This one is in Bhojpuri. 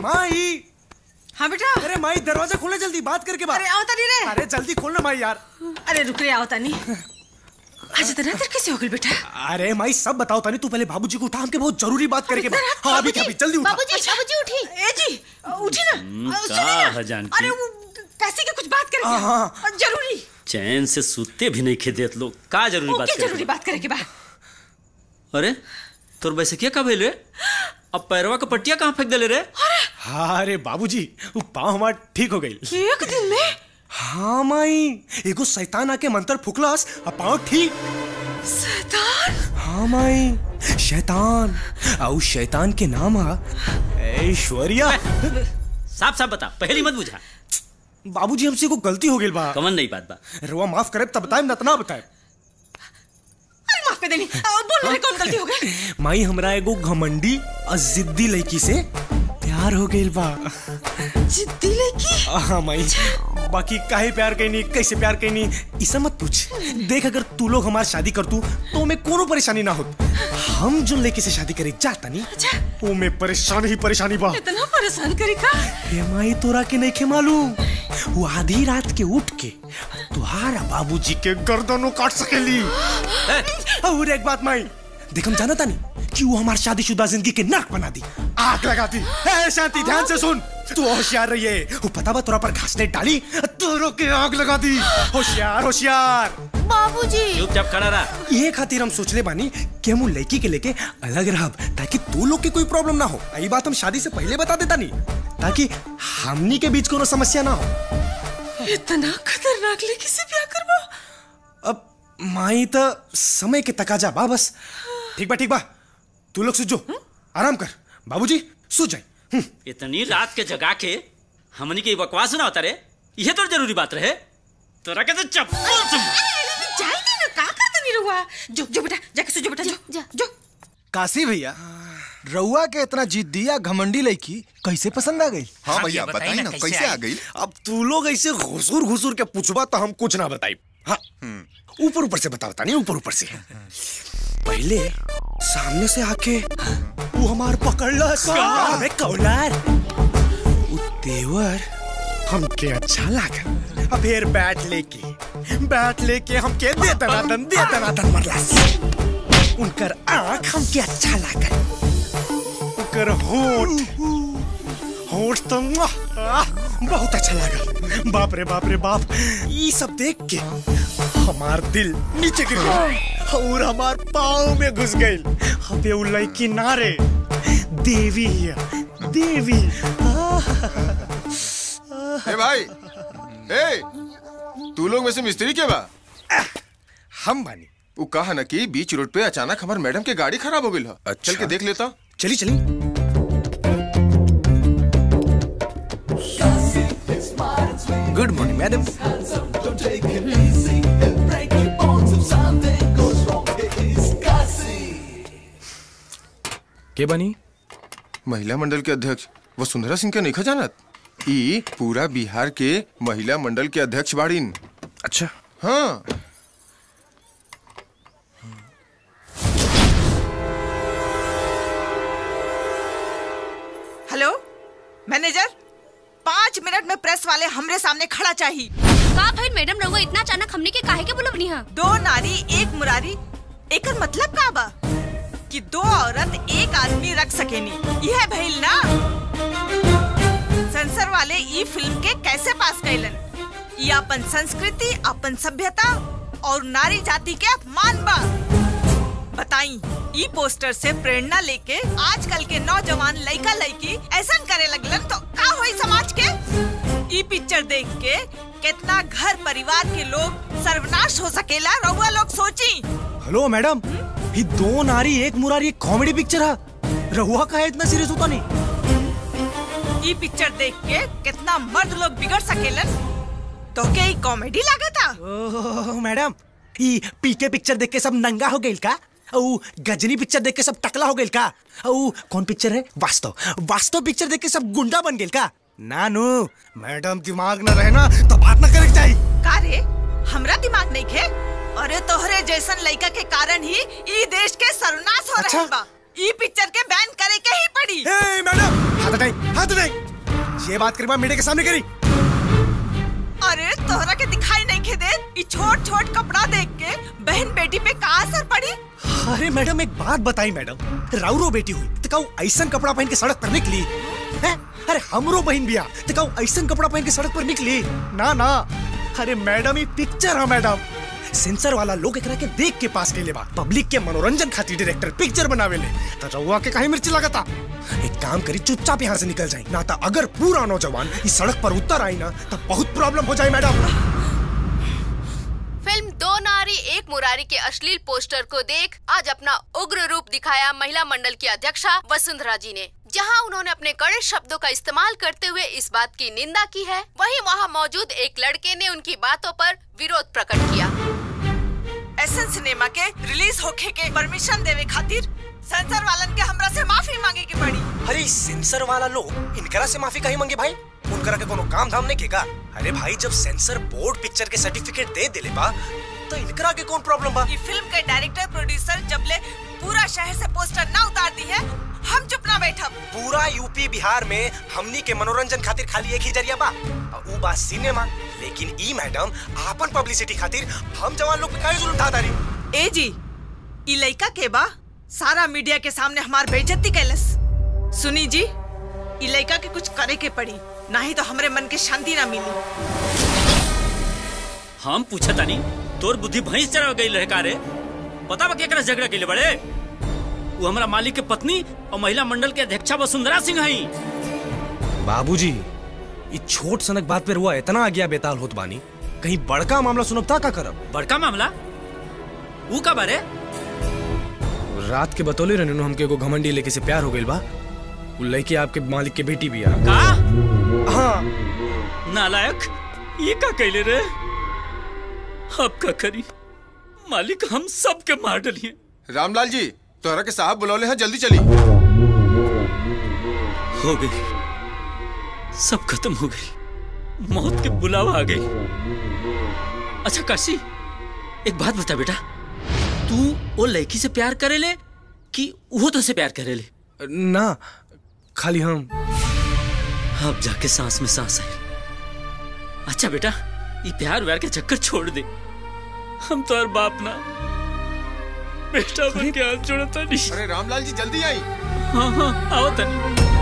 माई। हाँ बेटा। अरे माई दरवाजा खोले जल्दी, बात करके बात। अरे आओ तानी रे। अरे जल्दी खोलना माई यार। अरे रुक रे, आओ तानी। आज इतना देर कैसे हो गई बेटा? अरे माई सब बताओ तानी, तू पहले बाबूजी को उठा, हमके बहुत जरूरी बात करके बात। हाँ अभी जल्दी उठा। बाबूजी उठी। ए जी उठी ना। सुनिए ना। अरे वो पैसे की कुछ बात करेंगे। हाँ जरूरी। चैन से सूते भी नहीं खेदेत लोग, का जरूरी बात करेंगे? जरूरी बात करेंगे बा। अरे तोर वैसे क्या कब रे? अब पैरवा का पट्टिया कहाँ फेंक दे रे? हाँ अरे बाबूजी वो पाँव हमारा ठीक हो गई एक दिन में। हाँ माई एगो शैतान आके मंत्र फुकलास, अब पाँव ठीक। शैतान? हाँ माई शैतान, और शैतान के नाम ऐश्वर्या। साफ साफ बता, पहली मत बुझा। बाबूजी हमसे को गलती हो गई बा। कमन नहीं बात बा। रवा माफ करे तब बताए, न बताए। अरे माफ कर देनी। बोल रहे कौन गलती हो गई? माई हमरा एगो घमंडी और जिद्दी लड़की से प्यार हो गई बा। जिद्दी लड़की? हाँ माई, बाकी काहे प्यार कैनी, कैसे प्यार कैनी इसे मत पूछ। देख अगर तू लोग हमारी शादी कर तू तो मैं कोनो परेशानी ना होत। हम जो लड़की से शादी करे जाता नहीं, वो में परेशानी ही परेशानी बा। इतना परेशान करी का? हे माई तोरा के नहीं खे मालूम, वो आधी रात के उठ के तुम्हारा बाबूजी के गर्दनों काट सकेली। और एक बात माई, देख हम जानता नहीं कि वो हमारी शादीशुदा जिंदगी के नर्क बना दी, आग लगा दी। शांति ध्यान से सुन, तू होशियार रही है। वो पता बा तोरा पर घास ने डाली, तोरो के आग लगा दी। होशियार होशियार। बाबूजी चुपचाप खड़ा रहा। ये खातिर हम सोचले बानी कि हम लड़की के लेके अलग रहब, ताकि तू लोग की कोई प्रॉब्लम ना हो। यही बात हम शादी से पहले बता देता नहीं, ताकि हमनी के बीच कोनो समस्या ना हो। इतना खतरनाक लड़की से ब्याह करवा? अब माई तो समय के तकाजा बा बस। ठीक बा तू लोग सुजो, आराम कर। बाबूजी सो जाए। इतनी रात के जगा के हमनी के बकवास ना होता रे, यह तो जरूरी बात रहे। तोरा के तो चप्पल से जाए ना, का करते नहीं रुआ। जो बेटा जाके सो, जो बेटा जो। काशी भैया, रउआ के इतना जिद्दी या घमंडी लड़की कैसे पसंद आ गई? हाँ भैया बताइए ना कैसे आ गई? अब तू लोग ऐसे घुसूर के पूछबा तो हम कुछ ना बताई। हाँ ऊपर से बता नहीं, ऊपर से। पहले सामने से आके वो हमार पकड़ला अबे कौलार, वो तेवर हमके अच्छा लगा। अब फिर बैट लेके हमके दे दनादन मरला। उनकर आँख हमके अच्छा लगा, उनकर होठ तो बहुत अच्छा लगा। बाप रे बाप, ये सब देख के हमार दिल नीचे गिर गया और हमार पाँव में घुस गई। अबे वो लड़की ना रे, देवी है देवी। ए भाई, तू लोग में से मिस्त्री क्या बा? हम बानी। वो कहा ना कि बीच रोड पे अचानक हमारे मैडम के गाड़ी खराब हो गई। अच्छा। चल के देख लेता। चली। Good morning madam. के बनी? महिला मंडल के अध्यक्ष वसुंधरा सिंह के नहीं जानत? ई पूरा बिहार के महिला मंडल के अध्यक्ष बाड़ीन। अच्छा हाँ। हेलो मैनेजर, 5 मिनट में प्रेस वाले हमरे सामने खड़ा चाहिए। का भाई मैडम रहुआ इतना अचानक हमने के काहे के बुलवनी है? 2 नारी 1 मुरारी, एकर मतलब का बा? कि 2 औरत 1 आदमी रख सकेनी, यह भइल ना? सेंसर वाले ई फिल्म के कैसे पास कैलन? ये अपन संस्कृति, अपन सभ्यता और नारी जाति के अपमान बा। बताई, ई पोस्टर से प्रेरणा लेके आजकल के नौजवान लड़का लड़की ऐसा करे लगलन तो का होई समाज के? ई पिक्चर देख के कितना घर परिवार के लोग सर्वनाश हो सकेला, रउआ लोग सोची। हेलो मैडम, ये 2 नारी 1 मुरारी कॉमेडी पिक्चर है, रहुआ का इतना सीरियस होता नहीं? ये पिक्चर देख के कितना मर्द लोग बिगड़ सकेलन, तो क्या ये कॉमेडी लागता? ओह मैडम, ये पीके पिक्चर देख के सब नंगा हो गइल का? और गजनी पिक्चर देख के सब टकला हो गइल का? और कौन पिक्चर है? वास्तव पिक्चर देख के सब गुंडा बन गइल का? नानू मैडम दिमाग न रहे ना तो बात न करे चाहिए। का रे, हमरा दिमाग नहीं खे? अरे तोहरे जैसन लड़का के कारण ही ई देश के सर्वनाश हो रहा बा। ई पिक्चर के बैन करे के ही पड़ी। मैडम हाथ हटाई। ये बात करीबा मीडिया के सामने करी। अरे तोहरा के दिखाई नहीं खे दे, ये छोट छोट कपड़ा देख के बहन बेटी पे का असर पड़ी? अरे मैडम एक बात बताई मैडम, राउरो बेटी हुई तो कहूँ ऐसा कपड़ा पहन के सड़क पर निकली है? अरे हमरो बहन बिया तो कहूँ ऐसा कपड़ा पहन के सड़क पर निकली ना ना। अरे मैडम ये पिक्चर है मैडम, सेंसर वाला लोग एकरा के देख के पास के बा, पब्लिक के मनोरंजन खातिर डायरेक्टर पिक्चर बनावे ले, तो रउआ के काहे मिर्ची लगाता? एक काम करी चुपचाप यहाँ से निकल जाए, ना तो अगर पूरा नौजवान इस सड़क पर उतर आई ना तो बहुत प्रॉब्लम हो जाए मैडम। फिल्म दो नारी एक मुरारी के अश्लील पोस्टर को देख आज अपना उग्र रूप दिखाया महिला मंडल की अध्यक्षा वसुंधरा जी ने। जहां उन्होंने अपने कड़े शब्दों का इस्तेमाल करते हुए इस बात की निंदा की है, वहीं वहां मौजूद एक लड़के ने उनकी बातों पर विरोध प्रकट किया। एसन सिनेमा के रिलीज होके के परमिशन देवे खातिर सेंसर वालन के हमरा से माफी मांगे की पड़ी। अरे सेंसर वाला लोग इनकरा से माफी काहे मांगे भाई? उनकरा के कोनो काम धाम नहीं केगा? अरे भाई जब सेंसर बोर्ड पिक्चर के सर्टिफिकेट दे देले बा तो इनकरा के कौन प्रॉब्लम बा? ये फिल्म के डायरेक्टर प्रोड्यूसर जबले पूरा शहर से पोस्टर ना उतार दी है, हम चुप ना बैठब। पूरा यूपी बिहार में हमनी के मनोरंजन खातिर खाली एक ही जरिया बा, ऊ बा सिनेमा। लेकिन ई मैडम आपन पब्लिसिटी खातिर हम जवान लोग पे काहे जुल्म ढा तारी? ए जी, ई लइका के बा सारा मीडिया के सामने हमार बेइज्जती कैलस। सुनी जी, ई लइका के कुछ करे के पड़ी, नहीं तो हमरे मन के शांति ना मिली। हम पूछा तानी तोर बुद्धि भैंस चढ़ गई रहे का रे? पता बा केकरा झगड़ा के बड़े? वो हमारा मालिक के पत्नी और महिला मंडल के अध्यक्षा वसुंधरा सिंह हई। बाबूजी ये छोट सनक बात पे हुआ इतना आज्ञा बेताल होत बानी, कहीं बड़का मामला सुनबता का करब? बड़का मामला वो का बारे? रात के बतौले रहने हमके एगो घमंडी लेके से प्यार हो गइल बा, वो लड़के आपके मालिक के बेटी भी आ। का? हाँ नालायक, ये का कहले रे? अब का करी? मालिक हम सब के मार डलिए। रामलाल जी तोहरा के साहब बुलौले हैं, जल्दी चली। हो गई, सब खत्म हो गई, मौत के बुलावा आ गई। अच्छा काशी, एक बात बता बेटा, तू वो लड़की से प्यार करेले कि वो तो से प्यार करेले? ना, खाली हम। अब जाके सांस में सांस है। अच्छा बेटा, ये प्यार व्यार के चक्कर छोड़ दे, हम तो और बाप ना बेटा बन के हाथ जोड़ता नहीं। अरे रामलाल जी जल्दी आई। हाँ हाँ आओ तनी।